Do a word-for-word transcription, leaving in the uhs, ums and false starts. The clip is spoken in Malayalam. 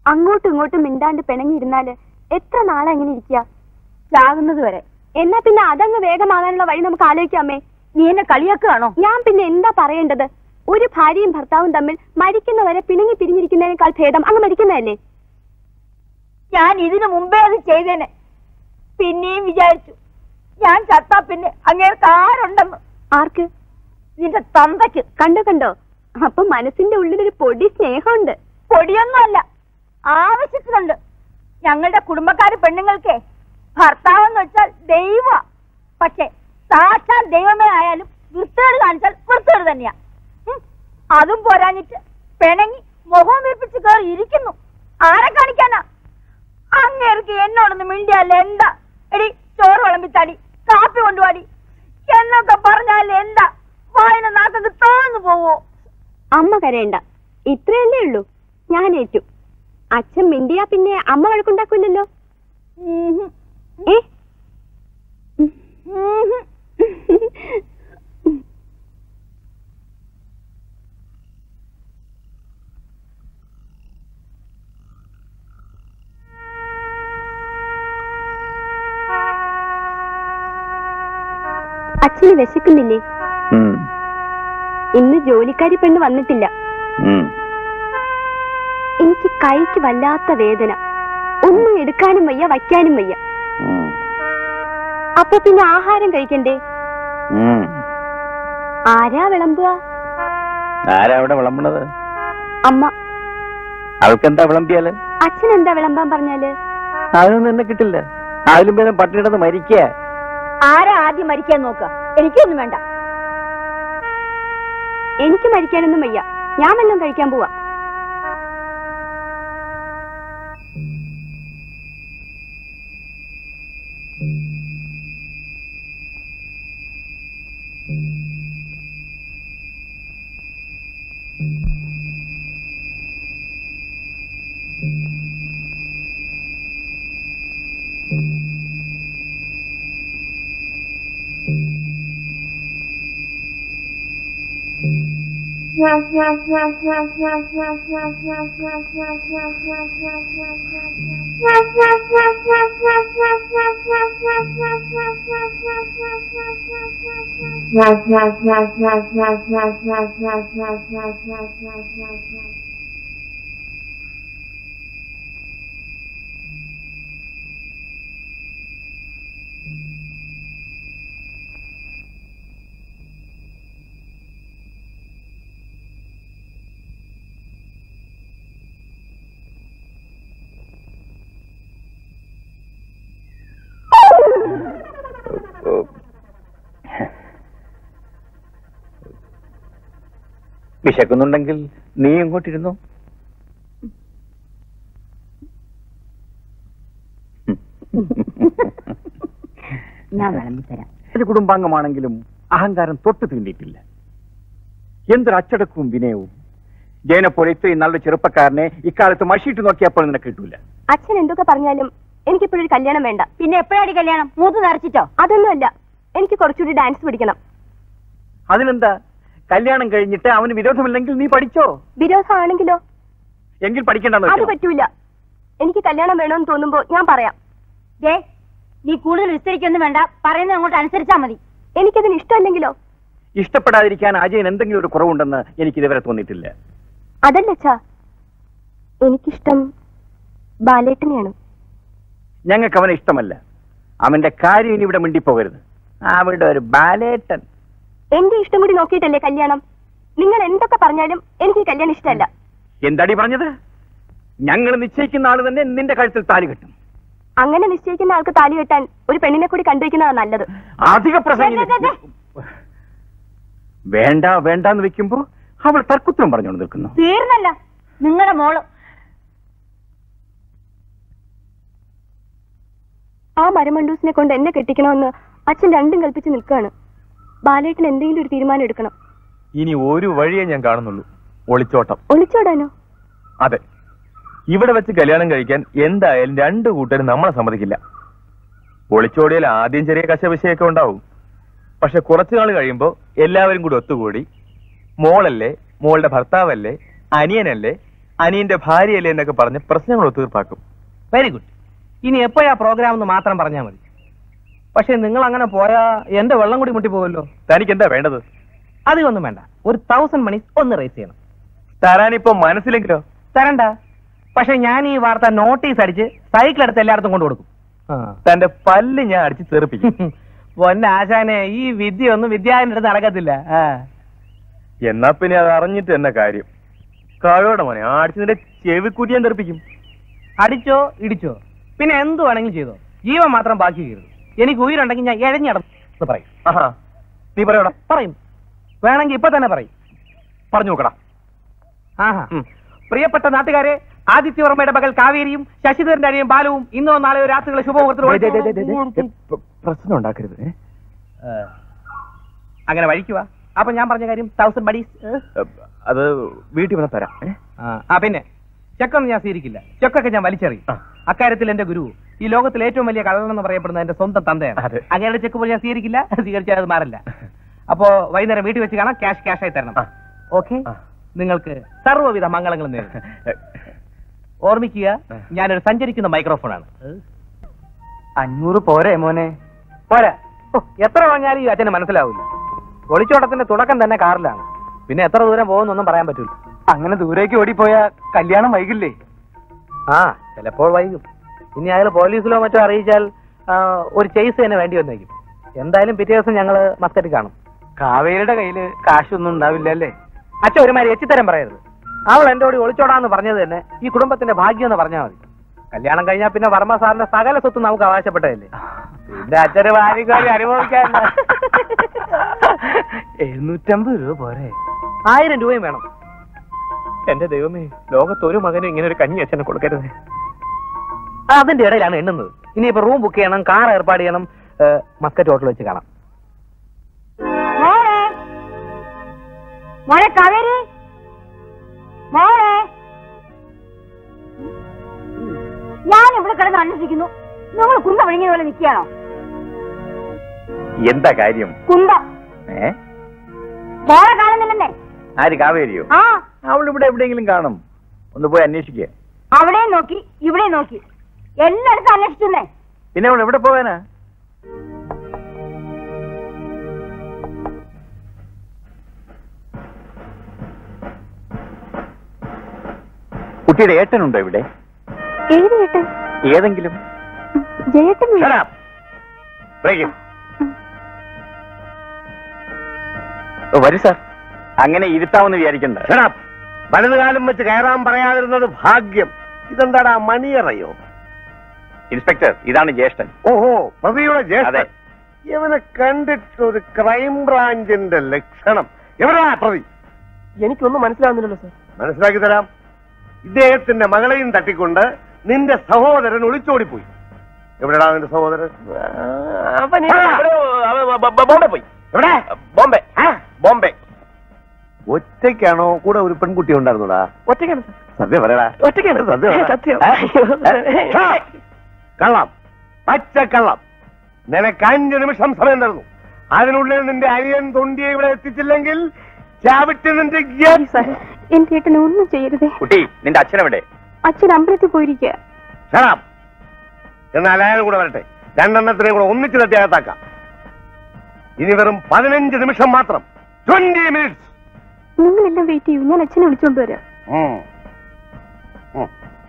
അങ്ങോട്ടും ഇങ്ങോട്ടും മിണ്ടാണ്ട് പിണങ്ങിയിരുന്നാല് എത്ര നാളെ എങ്ങനെ ഇരിക്കുക? ചാകുന്നത് വരെ. എന്നാ പിന്നെ അതങ്ങ് വേഗമാകാനുള്ള വഴി നമുക്ക് ആലോചിക്കാമേ. നീ എന്നെ കളിയാക്കുകയാണോ? ഞാൻ പിന്നെ എന്താ പറയേണ്ടത്? ഒരു ഭാര്യയും ഭർത്താവും തമ്മിൽ മരിക്കുന്നവരെ പിണങ്ങി പിരിഞ്ഞിരിക്കുന്നതിനേക്കാൾ ഭേദം അങ്ങ് മരിക്കുന്നതല്ലേ? ഞാൻ ഇതിനു മുമ്പേ അത് ചെയ്തേനെ. പിന്നെയും വിചാരിച്ചു ഞാൻ ചത്താ പിന്നെ അങ്ങേർക്ക് ആരുണ്ടെന്ന്. ആർക്ക്? നിന്റെ തന്തയ്ക്ക്. കണ്ടോ കണ്ടോ, അപ്പൊ മനസ്സിന്റെ ഉള്ളിലൊരു പൊടി സ്നേഹമുണ്ട്. പൊടിയൊന്നുമല്ല, ആവശ്യത്തിനുണ്ട്. ഞങ്ങളുടെ കുടുംബക്കാര് പെണ്ണുങ്ങൾക്ക് ഭർത്താവെന്ന് വെച്ചാൽ ദൈവ. പക്ഷെ സാക്ഷാൽ ദൈവമേ ആയാലും വൃത്തികേട് കാണിച്ചാൽ വൃത്തികേട് തന്നെയാ. അതും പോരാഞ്ഞിട്ട് പിണങ്ങി മുഖം വീർപ്പിച്ച് കയറി ഇരിക്കുന്നു. ആരെ കാണിക്കാനാ? അങ്ങേർക്ക് എന്നോടൊന്ന് മിണ്ടിയല്ല എന്താ? എടി ചോറ് വിളമ്പിത്താടി, കാപ്പി കൊണ്ടുപാടി എന്നൊക്കെ പറഞ്ഞാൽ എന്താ? വായന നാക്കൊക്കെ തോന്നു പോവോ? അമ്മ കരയണ്ട, ഇത്രയല്ലേ ഉള്ളൂ. ഞാൻ ഏറ്റു. അച്ഛൻ മിണ്ടിയാ പിന്നെ അമ്മ വഴക്കുണ്ടാക്കില്ലല്ലോ. ഏ അച്ഛന് വിശക്കുന്നില്ലേ? ഇന്ന് ജോലിക്കാരി പെണ്ണ് വന്നിട്ടില്ല. എനിക്ക് കൈക്ക് വല്ലാത്ത വേദന. ഒന്നും എടുക്കാനും വയ്യ, വയ്ക്കാനും വയ്യ. അപ്പൊ പിന്നെ ആഹാരം കഴിക്കണ്ടേ? ആരാ വിളമ്പുക? ആരാ അവിടെ വിളമ്പണത്? അമ്മ. അവൾക്കെന്താ വിളമ്പിയാല്? അച്ഛൻ എന്താ വിളമ്പാൻ പറഞ്ഞാല്? അതൊന്നും എന്നെ കിട്ടില്ല. അതിലും പേരും പട്ടിണിടന്ന് മരിക്കുക. ആരാ ആദ്യം മരിക്കാൻ നോക്ക? എനിക്കൊന്നും വേണ്ട. എനിക്ക് മരിക്കാനൊന്നും വയ്യ. ഞാൻ വല്ലതും കഴിക്കാൻ പോവാ. വിശക്കുന്നുണ്ടെങ്കിൽ നീ ഇങ്ങോട്ടിരുന്നു. ഞാൻ വിളമ്പിത്തരാം. ഒരു കുടുംബാംഗമാണെങ്കിലും അഹങ്കാരം തൊട്ട് തീണ്ടിയിട്ടില്ല. എന്തൊരു അച്ചടക്കവും വിനയവും. ജയനെ പോലെ ഇത്രയും നല്ല ചെറുപ്പക്കാരനെ ഇക്കാലത്ത് മഷിയിട്ട് നോക്കിയപ്പോൾ നിനക്ക് കിട്ടൂല. അച്ഛൻ എന്തൊക്കെ പറഞ്ഞാലും എനിക്കിപ്പോഴൊരു കല്യാണം വേണ്ട. പിന്നെ എപ്പോഴാണ് കല്യാണം? മൂത്ത് നിറച്ചിട്ടോ? അതൊന്നുമല്ല, എനിക്ക് കുറച്ചുകൂടി ഡാൻസ് പഠിക്കണം. അതിനെന്താ? കല്യാണം കഴിഞ്ഞിട്ട് അവന് വിരോധമില്ലെങ്കിൽ നീ പഠിച്ചോ. വിരോധമാണെങ്കിലോ? എങ്കിൽ പഠിക്കണ്ടെന്ന്. അത് പറ്റൂല. എനിക്ക് കല്യാണം വേണമെന്ന് തോന്നുമ്പോ ഞാൻ പറയാം. ദേ, നീ കൂടുതൽ വിസ്തരിക്കൊന്നും വേണ്ട. പറയുന്നത് അങ്ങോട്ട് അനുസരിച്ചാ മതി. എനിക്കതിന് ഇഷ്ടമല്ലെങ്കിലോ? ഇഷ്ടപ്പെടാതിരിക്കാൻ അജയൻ എന്തെങ്കിലും ഒരു കുറവുണ്ടെന്ന് എനിക്ക് ഇതുവരെ തോന്നിയിട്ടില്ല. അതല്ല അച്ഛാ, എനിക്കിഷ്ടം ബാലേട്ടനെയാണ്. ഞങ്ങൾക്ക് അവനെ ഇഷ്ടമല്ല. അവന്റെ കാര്യം ഇനി ഇവിടെ മിണ്ടിപ്പോകരുത്. അവിടെ ഒരു ബാലേട്ടൻ. എന്റെ ഇഷ്ടം കൂടി നോക്കിയിട്ടല്ലേ കല്യാണം? നിങ്ങൾ എന്തൊക്കെ പറഞ്ഞാലും എനിക്ക് കല്യാണം ഇഷ്ടമല്ല. എന്താടി പറഞ്ഞത്? ഞങ്ങൾ നിശ്ചയിക്കുന്ന ആള് തന്നെ നിന്റെ കഴുത്തിൽ താലി കെട്ടും. അങ്ങനെ നിശ്ചയിക്കുന്ന ആൾക്ക് താലി കെട്ടാൻ ഒരു പെണ്ണിനെ കൂടി കണ്ടുവയ്ക്കുന്നതാണ് നല്ലത്. അധിക പ്രസംഗം വേണ്ട വേണ്ടെന്ന് വെക്കുമ്പോ അവൾ തർക്കുത്തരം പറഞ്ഞുകൊണ്ട് നിൽക്കുന്നു. തീർന്നല്ല നിങ്ങളുടെ മോള്. ആ മരമണ്ടൂസിനെ കൊണ്ട് എന്നെ കെട്ടിക്കണമെന്ന് അച്ഛൻ രണ്ടും കൽപ്പിച്ച് നിൽക്കുകയാണ്. ബാലേട്ടൻ എന്തെങ്കിലും ഒരു തീരുമാനം എടുക്കണം. ഇനി ഒരു വഴിയേ ഞാൻ കാണുന്നുള്ളൂ, ഒളിച്ചോട്ടം. ഒളിച്ചോടാനോ? അതെ, ഇവിടെ വെച്ച് കല്യാണം കഴിക്കാൻ എന്തായാലും രണ്ടു കൂട്ടരും നമ്മളെ സമ്മതിക്കില്ല. ഒളിച്ചോടിയാൽ ആദ്യം ചെറിയ കശവിശയൊക്കെ ഉണ്ടാവും. പക്ഷെ കുറച്ചു നാൾ കഴിയുമ്പോ എല്ലാവരും കൂടി ഒത്തുകൂടി മോളല്ലേ, മോളുടെ ഭർത്താവല്ലേ, അനിയനല്ലേ, അനിയന്റെ ഭാര്യയല്ലേ എന്നൊക്കെ പറഞ്ഞ് പ്രശ്നങ്ങൾ തീർപ്പാക്കും. Very good. ഇനി എപ്പോഴാ പ്രോഗ്രാം എന്ന് മാത്രം പറഞ്ഞാൽ മതി. പക്ഷെ നിങ്ങൾ അങ്ങനെ പോയാ എന്റെ വെള്ളം കൂടി മുട്ടിപ്പോവല്ലോ. തനിക്ക് എന്താ വേണ്ടത്? അധികമൊന്നും വേണ്ട, ഒരു തൗസൻഡ് മണി ഒന്ന് റേസ് ചെയ്യണം. തരാനിപ്പോ മനസ്സിലെങ്കിലോ? തരണ്ട. പക്ഷെ ഞാൻ ഈ വാർത്ത നോട്ടീസ് അടിച്ച് സൈക്കിൾ എടുത്ത് എല്ലായിടത്തും കൊണ്ടു കൊടുക്കും. തന്റെ പല്ല് ഞാൻ അടിച്ച് തെറിപ്പിക്കും. പൊന്നാശാനെ, ഈ വിദ്യ ഒന്നും വിദ്യാന്റെ അടുത്ത് നടക്കത്തില്ല. എന്നാ പിന്നെ അത് അറിഞ്ഞിട്ട് എന്ന കാര്യം. കാഴോടെ മോനെ അടിച്ച് നിന്റെ ചെവിക്കൂറ്റി ഞാൻ തെറിപ്പിക്കും. അടിച്ചോ ഇടിച്ചോ പിന്നെ എന്ത് വേണമെങ്കിലും ചെയ്തോ, ജീവൻ മാത്രം ബാക്കി കയറും. എനിക്ക് ഉയരുണ്ടെങ്കിൽ ഞാൻ എഴഞ്ഞടന്ന് പറയും. ആഹാ, നീ പറയോടാ? പറയും, വേണമെങ്കിൽ ഇപ്പൊ തന്നെ പറയും. പറഞ്ഞു നോക്കടാ. ആഹാ. പ്രിയപ്പെട്ട നാട്ടുകാരെ, ആദിത്യവർമ്മയുടെ മകൾ കാവേരിയും ശശിധരന്റെ അനിയും ബാലവും ഇന്നോ നാളെയോ രാത്രികളെ ശുഭമുഹൂർത്തത്തിൽ പ്രശ്നം ഉണ്ടാക്കരുത്. അങ്ങനെ വഴിക്കുക. അപ്പൊ ഞാൻ പറഞ്ഞ കാര്യം തൗസൻഡ് ബഡീസ് അത് വീട്ടിൽ വന്ന് തരാം. ആ പിന്നെ ചെക്കൊന്നും ഞാൻ സ്വീകരിക്കില്ല. ചെക്കൊക്കെ ഞാൻ വലിച്ചെറിയും. അക്കാര്യത്തിൽ എന്റെ ഗുരു ഈ ലോകത്തിൽ ഏറ്റവും വലിയ കള്ളനെന്ന് പറയപ്പെടുന്ന എന്റെ സ്വന്തം തന്തയാണ്. അങ്ങയുടെ ചെക്ക് പോലും ഞാൻ സ്വീകരിക്കില്ല. സ്വീകരിച്ചാൽ അത് മാറില്ല. അപ്പോ വൈകുന്നേരം വീട്ടിൽ വെച്ച് കാണാം. ക്യാഷ് ക്യാഷ് ആയി തരണം. ഓക്കെ? നിങ്ങൾക്ക് സർവ്വവിധ മംഗളങ്ങളും നേരിടും. ഓർമ്മിക്കുക, ഞാനൊരു സഞ്ചരിക്കുന്ന മൈക്രോഫോണാണ്. അഞ്ഞൂറ് പോരെ മോനെ? പോരാ. എത്ര പറഞ്ഞാലും ഈ അച്ഛന് മനസ്സിലാവില്ല. ഒളിച്ചോട്ടത്തിന്റെ തുടക്കം തന്നെ കാറിലാണ്. പിന്നെ എത്ര ദൂരം പോകുന്നൊന്നും പറയാൻ പറ്റില്ല. അങ്ങനെ ദൂരേക്ക് ഓടിപ്പോയാ കല്യാണം വൈകില്ലേ? ആ, ചിലപ്പോൾ വൈകും. ഇനി അയാൾ പോലീസിലോ മറ്റോ അറിയിച്ചാൽ ഒരു ചേസ് തന്നെ വേണ്ടി വന്നേക്കും. എന്തായാലും പിറ്റേ ദിവസം ഞങ്ങള് മസ്കറ്റിൽ കാണും. കാവേരിയുടെ കയ്യില് കാശൊന്നും ഉണ്ടാവില്ല അല്ലേ? അച്ഛൻ ഒരുമാതിരി എച്ചിത്തരം പറയരുത്. അവൾ എന്റെ കൂടി ഒളിച്ചോടാന്ന് പറഞ്ഞത് തന്നെ ഈ കുടുംബത്തിന്റെ ഭാഗ്യം എന്ന് പറഞ്ഞാൽ മതി. കല്യാണം കഴിഞ്ഞാൽ പിന്നെ വർമ്മ സാറിന്റെ സകല സ്വത്ത് നമുക്ക് അവകാശപ്പെട്ടതല്ലേ. പിന്നെ അച്ഛന് ഭാര്യക്കാരി അനുഭവിക്കാൻ എഴുന്നൂറ്റമ്പത് രൂപ പോരെ? ആയിരം രൂപയും വേണം. എന്റെ ദൈവമേ, ലോകത്ത് ഒരു മകനും ഇങ്ങനെ ഒരു കഞ്ഞി അച്ഛനെ കൊടുക്കരുത്. അതിന്റെ ഇടയിലാണ് എണ്ണുന്നത്. ഇനിയിപ്പോ റൂം ബുക്ക് ചെയ്യണം, കാർ ഏർപ്പാട് ചെയ്യണം. മസ്കറ്റ് ഹോട്ടൽ വെച്ച് കാണാം. മോളെ കാവേരി, മോളെ, ഞാൻ ഇവിടെ കിടന്ന് അന്വേഷിക്കുന്നു. നിങ്ങൾ കുന്ത വിഴുങ്ങിയ പോലെ നിൽക്കുകയാണോ? എന്താ കാര്യം? കുന്ത ഏ മോളെ കാണുന്നില്ലെന്നേ. ആര്? കാവേരിയോ? ആ, അവൾ ഇവിടെ എവിടെയെങ്കിലും കാണും. ഒന്ന് പോയി അന്വേഷിക്കുക. അവിടെ നോക്കി ഇവിടെ നോക്കി എല്ലായിടത്തും അന്വേഷിച്ചേ. പിന്നെ അവൾ എവിടെ പോകാനാ? കുട്ടിയുടെ ഏട്ടനുണ്ടോ ഇവിടെ? ഏത് ഏട്ടൻ? ഏതെങ്കിലും. ജയേട്ടൻ. വരൂ സാർ. അങ്ങനെ ഇരുത്താമെന്ന് വിചാരിക്കണ്ട. വലതുകാലം വെച്ച് കയറാൻ പറയാതിരുന്നത് ഭാഗ്യം. ഇതെന്താടാ, മണിയറയോ? ഇൻസ്പെക്ടർ, ഇതാണ് ജ്യേഷ്ഠൻ. ഓഹോ, പ്രതിയുടെ ജ്യേഷ്ഠൻ. ഇവനെ കണ്ടിട്ടൊരു ക്രൈം ബ്രാഞ്ചിന്റെ ലക്ഷണം. എവിടാ പ്രതി? എനിക്കൊന്നും മനസ്സിലാവുന്നില്ലല്ലോ സാർ. മനസ്സിലാക്കി തരാം. ഇദ്ദേഹത്തിന്റെ മകളെയും തട്ടിക്കൊണ്ട് നിന്റെ സഹോദരൻ ഒളിച്ചോടിപ്പോയി. എവിടെടാ നിന്റെ സഹോദരൻ? ബോംബെ പോയി. എവിടെ? ബോംബെ. ബോംബെ. ഒറ്റയ്ക്കാണോ? കൂടെ ഒരു പെൺകുട്ടി ഉണ്ടായിരുന്നോടാ? ഒറ്റയ്ക്കാണ് സാർ. സത്യം പറയടാ. ഒറ്റയ്ക്കാണ്. സത്യം. കള്ളം, പച്ച കള്ളം. നിനക്ക് അഞ്ചു നിമിഷം സമയം തരുന്നു. അതിനുള്ളിൽ നിന്റെ അനിയൻ തൊണ്ടിയെ ഇവിടെ എത്തിച്ചില്ലെങ്കിൽ ചാവിട്ട് നിന്റെ എന്റെ ഏട്ടനെ ഒന്നും ചെയ്യരുതേ. കുട്ടി, നിന്റെ അച്ഛനെവിടെ? അച്ഛൻ അമ്പലത്തിൽ പോയിരിക്കുക. എന്നാൽ അയാൾ കൂടെ വരട്ടെ. രണ്ടെണ്ണത്തിനെ കൂടെ ഒന്നിച്ച് തട്ടി അകത്താക്കാം. ഇനി വെറും പതിനഞ്ച് നിമിഷം മാത്രം. Twenty minutes. നിങ്ങളെല്ലാം വെയിറ്റ് ചെയ്യൂ, ഞാൻ അച്ഛനെ വിളിച്ചോണ്ട് വരാം.